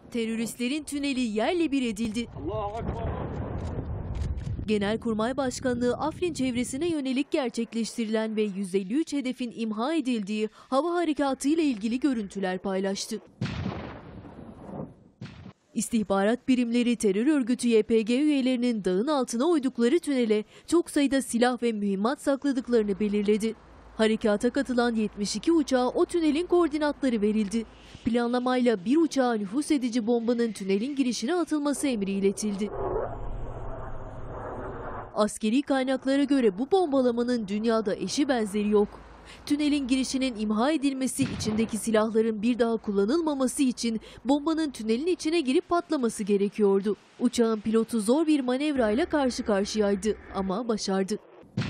Teröristlerin tüneli yerle bir edildi. Allahu Ekber. Genelkurmay Başkanlığı Afrin çevresine yönelik gerçekleştirilen ve 153 hedefin imha edildiği hava harekatı ile ilgili görüntüler paylaştı. İstihbarat birimleri terör örgütü YPG üyelerinin dağın altına oydukları tünele çok sayıda silah ve mühimmat sakladıklarını belirledi. Harekata katılan 72 uçağa o tünelin koordinatları verildi. Planlamayla bir uçağa nüfuz edici bombanın tünelin girişine atılması emri iletildi. Askeri kaynaklara göre bu bombalamanın dünyada eşi benzeri yok. Tünelin girişinin imha edilmesi, içindeki silahların bir daha kullanılmaması için bombanın tünelin içine girip patlaması gerekiyordu. Uçağın pilotu zor bir manevrayla karşı karşıyaydı ama başardı.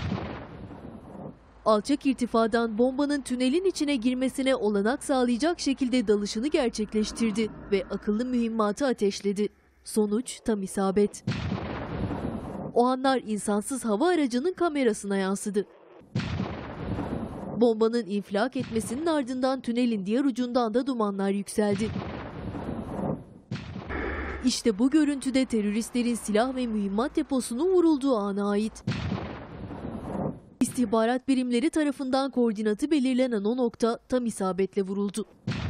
Alçak irtifadan bombanın tünelin içine girmesine olanak sağlayacak şekilde dalışını gerçekleştirdi ve akıllı mühimmatı ateşledi. Sonuç tam isabet. O anlar insansız hava aracının kamerasına yansıdı. Bombanın infilak etmesinin ardından tünelin diğer ucundan da dumanlar yükseldi. İşte bu görüntüde teröristlerin silah ve mühimmat deposunun vurulduğu ana ait. İstihbarat birimleri tarafından koordinatı belirlenen o nokta tam isabetle vuruldu.